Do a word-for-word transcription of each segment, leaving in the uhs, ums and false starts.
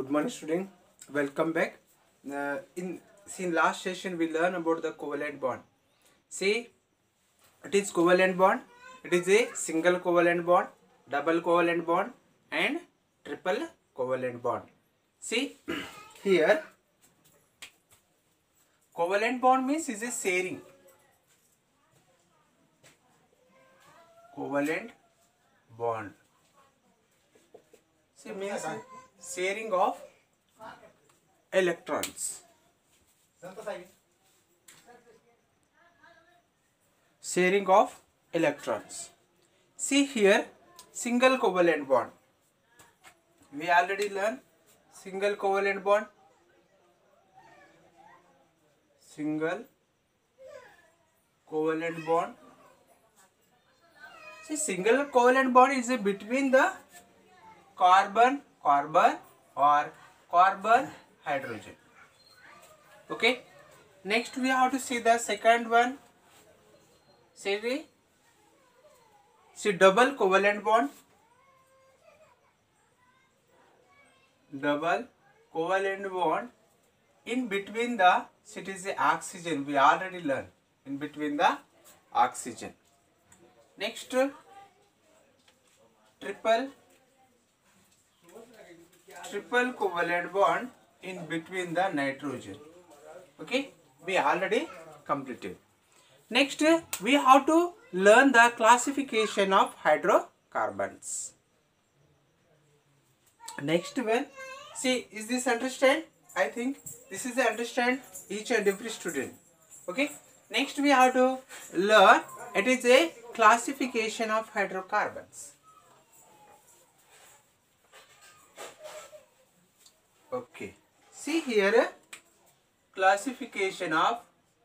Good morning, student. Welcome back. Uh, in in last session we learned about the covalent bond. See, it is covalent bond. It is a single covalent bond, double covalent bond, and triple covalent bond. See here, covalent bond means is a sharing. Covalent bond. See means sharing of electrons. Sharing of electrons. See here, single covalent bond. We already learned single covalent bond. Single covalent bond. See, single covalent bond is between the carbon, carbon or carbon, hydrogen. Okay. Next we have to see the second one. See the see double covalent bond. Double covalent bond. In between the it is the oxygen. We already learned in between the oxygen. Next triple triple covalent bond in between the nitrogen. Okay, we already completed. Next we have to learn the classification of hydrocarbons. Next one, see, is this understand? I think this is understand each and every student. Okay, next we have to learn it is a classification of hydrocarbons. Okay, see here classification of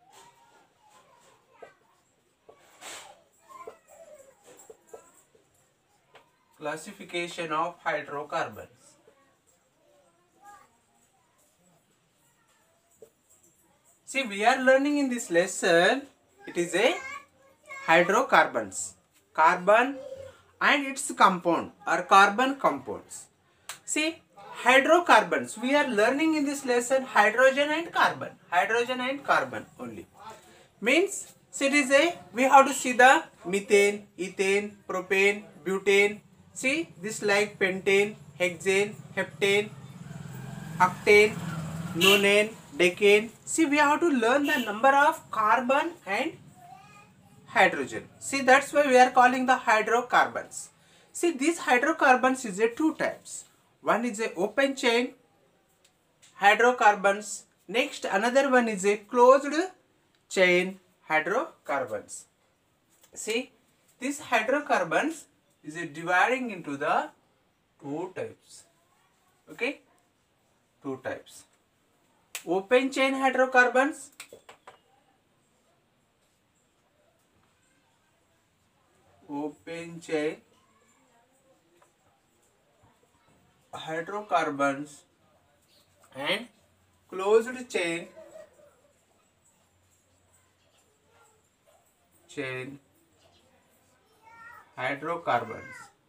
classification of hydrocarbons. See, we are learning in this lesson it is a hydrocarbons, carbon and its compound or carbon compounds. See, hydrocarbons, we are learning in this lesson hydrogen and carbon, hydrogen and carbon only. Means, see, it is a, we have to see the methane, ethane, propane, butane. See, this like pentane, hexane, heptane, octane, nonane, decane. See, we have to learn the number of carbon and hydrogen. See, that's why we are calling the hydrocarbons. See, these hydrocarbons is a two types. One is a open chain hydrocarbons. Next, another one is a closed chain hydrocarbons. See, these hydrocarbons is a dividing into the two types. Okay, two types. Open chain hydrocarbons, open chain hydrocarbons and closed chain chain hydrocarbons.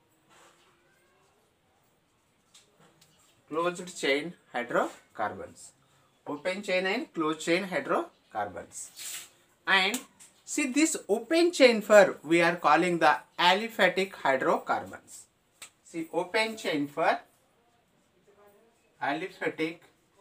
Closed chain hydrocarbons. Open chain and closed chain hydrocarbons. And see, this open chain for we are calling the aliphatic hydrocarbons. See, open chain for aliphatic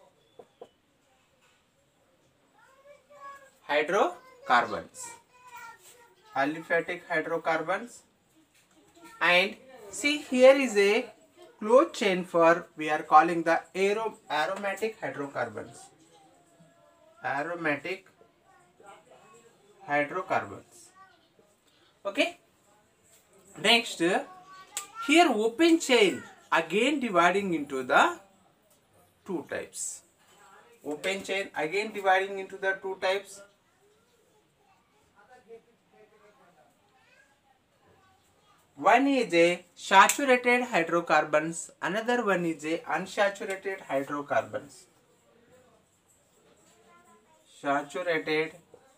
hydrocarbons. Aliphatic hydrocarbons. And see, here is a closed chain for we are calling the arom aromatic hydrocarbons. Aromatic hydrocarbons. Okay. Next, here open chain again dividing into the two types. Open chain again dividing into the two types. One is a saturated hydrocarbons, another one is a unsaturated hydrocarbons. Saturated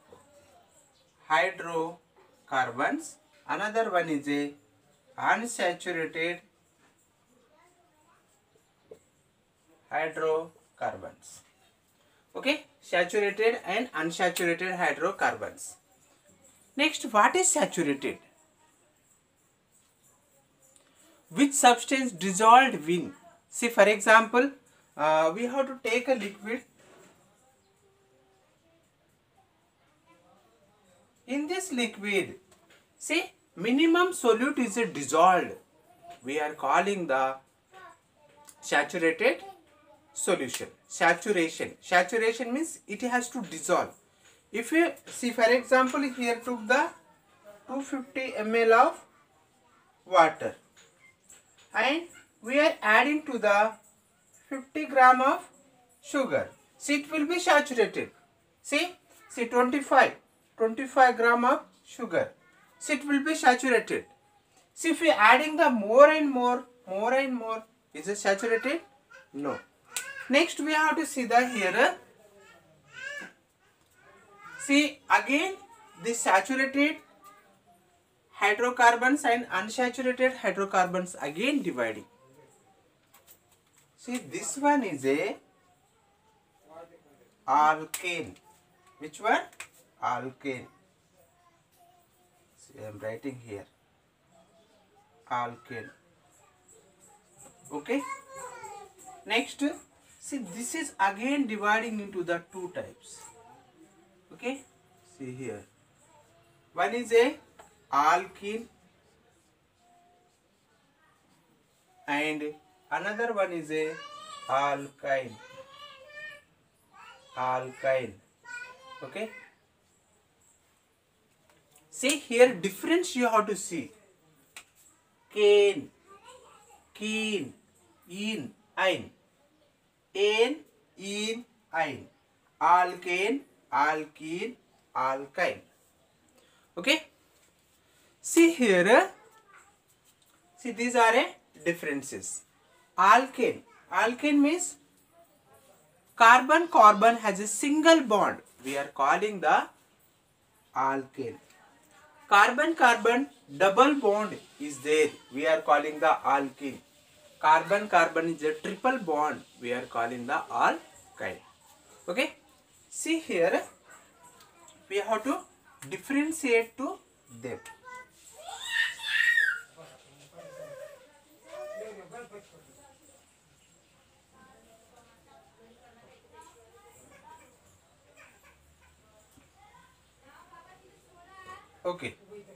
hydrocarbons, another one is a unsaturated hydrocarbons. Okay, saturated and unsaturated hydrocarbons. Next, what is saturated? Which substance dissolved in? See, for example, uh, we have to take a liquid. In this liquid, see, minimum solute is dissolved. We are calling the saturated solution. Saturation. Saturation means it has to dissolve. If you see, for example, here took the two hundred fifty milliliters of water and we are adding to the fifty gram of sugar. See, it will be saturated. See, see twenty-five, twenty-five gram of sugar. See, it will be saturated. See, if we are adding the more and more, more and more, is it saturated? No. Next, we have to see the here. See, again, the saturated hydrocarbons and unsaturated hydrocarbons again dividing. See, this one is a alkane. Which one? Alkane. See, I am writing here. Alkane. Okay. Next, see, this is again dividing into the two types. Okay. See here. One is a alkene and another one is a alkyne. Alkyne. Okay. See here, difference you have to see. Cane, keen, in, ein, an, in, ein, alkane, alkene, alkyne. Okay. See here. See, these are a differences. Alkane. Alkane means carbon carbon has a single bond. We are calling the alkane. Carbon carbon double bond is there. We are calling the alkene. Carbon carbon is a triple bond. We are calling the alkyne. Okay. See here. We have to differentiate to them. Okay.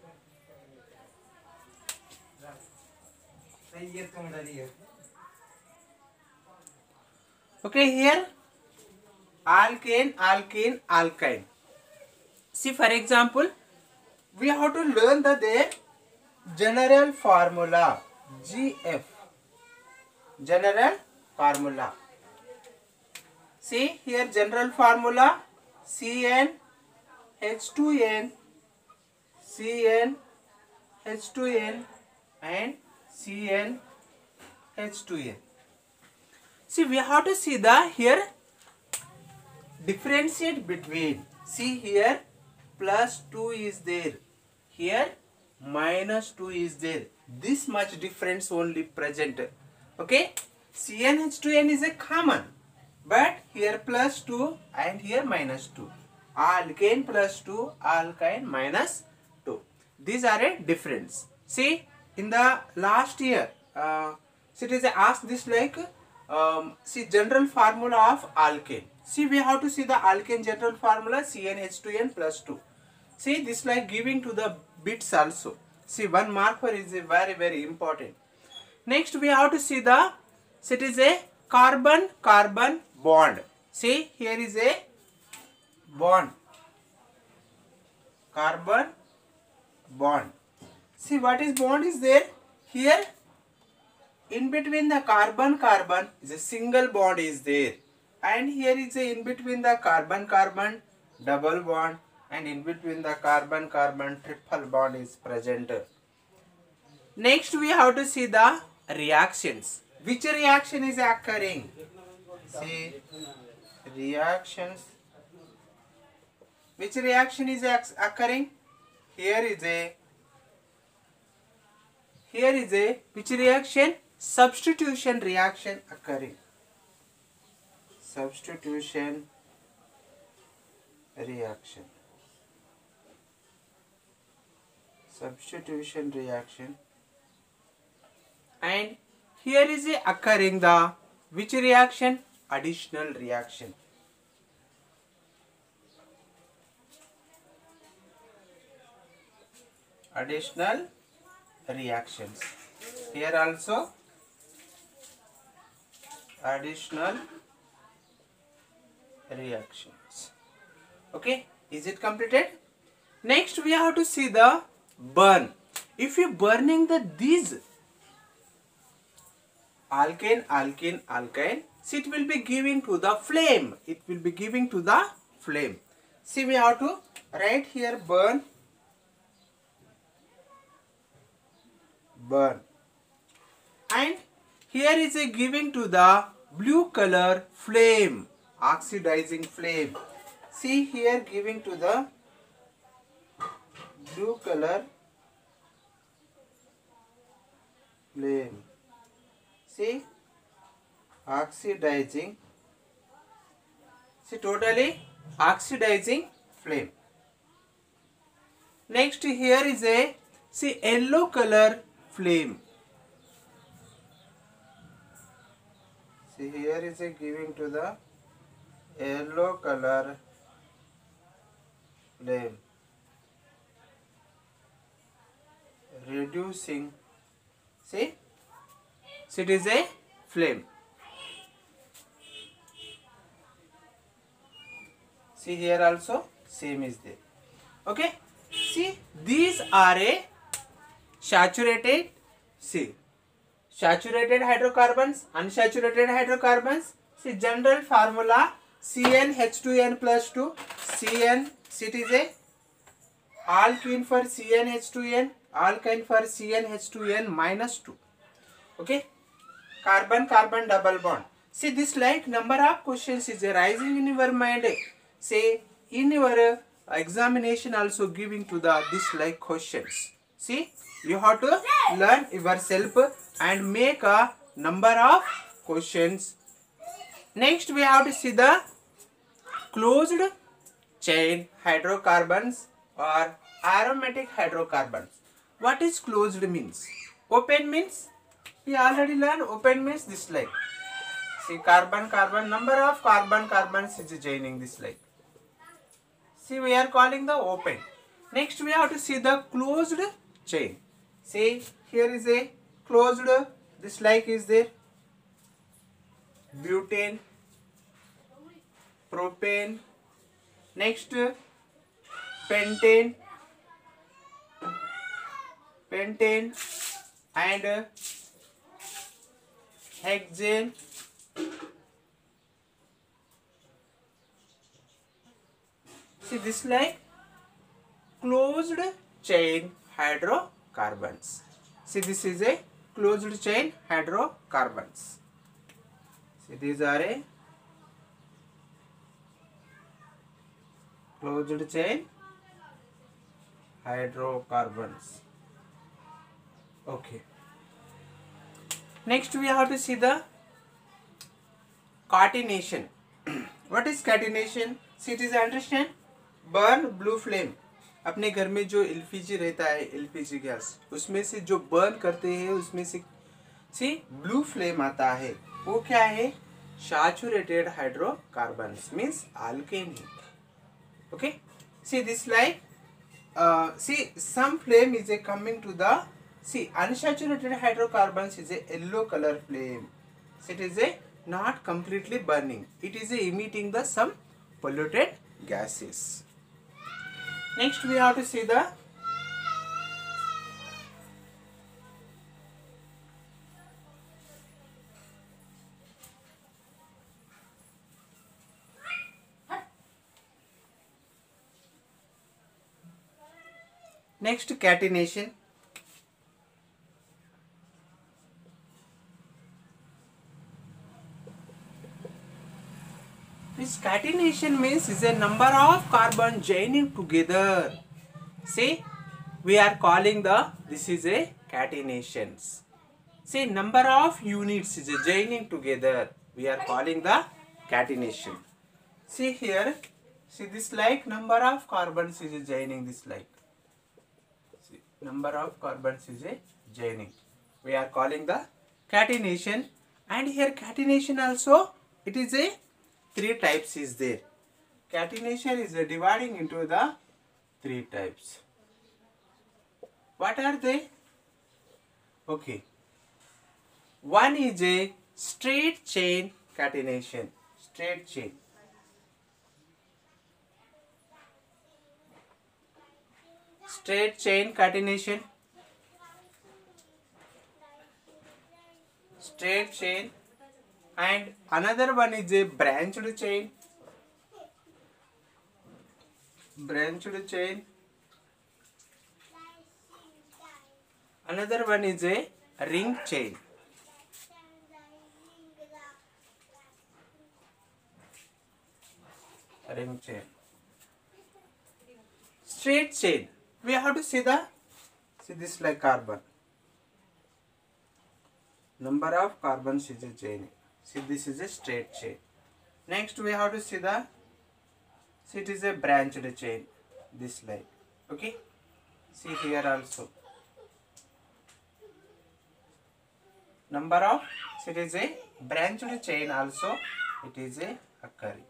Okay, here alkane, alkene, alkyne. See, for example, we have to learn the their general formula. G F. General formula. See here, general formula C N H two N, C N H two N and C N H two N. See, we have to see the here differentiate between. See here, plus two is there. Here minus two is there. This much difference only present. Okay. C N H two N is a common, but here plus two and here minus two. Alkane plus two, alkyne minus two. These are a difference. See, in the last year, uh, so it is asked this like, um, see, general formula of alkane. See, we have to see the alkane general formula C N H two N plus two. See, this like giving to the bits also. See, one marker is a very very important. Next, we have to see the, so it is a carbon carbon bond. See, here is a bond. Carbon bond. See, what is bond is there? Here, in between the carbon carbon is a single bond is there. And here is a in between the carbon carbon double bond, and in between the carbon carbon triple bond is present. Next, we have to see the reactions. Which reaction is occurring? See, reactions. Which reaction is occurring? Here is a, here is a, which reaction? Substitution reaction occurring. substitution reaction. Substitution reaction. And here is a occurring the which reaction? Additional reaction. Additional reactions. Here also additional reactions. Okay, is it completed? Next we have to see the burn. If you burning the these alkane, alkane, alkyne, so it will be giving to the flame. It will be giving to the flame. See, we have to write here burn, burn, and here is a giving to the blue color flame, oxidizing flame. See here giving to the blue color flame. See, oxidizing, see totally oxidizing flame. Next here is a, see, yellow color flame. See here is a giving to the yellow color flame, reducing, see, so it is a flame. See here also same is there. Okay, see these are a saturated, see, saturated hydrocarbons, unsaturated hydrocarbons. See general formula C n H two n plus two, C n, see it is a alkene for C n H two n, alkyne for C n H two n minus two. Okay, carbon carbon double bond. See this like number of questions is arising in your mind. Say in your examination also giving to the this like questions. See, you have to learn yourself and make a number of questions. Next we have to see the closed chain hydrocarbons or aromatic hydrocarbons. What is closed means? Open means, we already learned open means this like. See carbon carbon, number of carbon carbons is joining this like. See, we are calling the open. Next we have to see the closed chain. See here is a closed, this like is there, butane, propane, next pentane, pentane and hexane, see this like closed chain hydrocarbons. See this is a closed chain hydrocarbons. See these are a closed chain hydrocarbons. Okay. Next we have to see the catenation. What is catenation? See, it is understand, burn blue flame. अपने घर में जो LPG रहता है, LPG gas, उसमें से जो burn करते हैं उसमें से सी ब्लू फ्लेम आता है, वो क्या है? सैचुरेटेड हाइड्रोकार्बन्स मीन्स अल्केन है. Okay, see this like see some flame is a coming to the, see unsaturated hydrocarbons is a yellow colour flame. It is a not completely burning, it is a emitting the some polluted gases. Next we have to see the next catenation. This catenation means is a number of carbon joining together. See, we are calling the, this is a catenations. See, number of units is a joining together, we are calling the catenation. See here, see this like number of carbons is joining this like. See, number of carbons is a joining. We are calling the catenation, and here catenation also it is a three types is there. Catenation is a dividing into the three types. What are they? Okay. One is a straight chain catenation. Straight chain. Straight chain catenation. Straight chain. And another one is a branched chain. Branched chain. Another one is a ring chain. Ring chain. Straight chain. We have to see the, see this like carbon. Number of carbons is a chain. See, this is a straight chain. Next we have to see the, see it is a branched chain. This like. Okay. See here also. Number of, so it is a branched chain also, it is a occurring.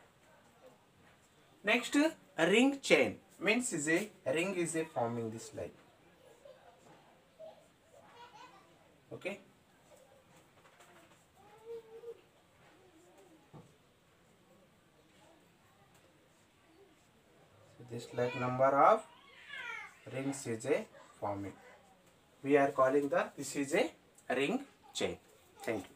Next, a ring chain means is a, a ring is a forming this line. Okay. So this like number of rings is a forming. We are calling the, this is a ring chain. Thank you.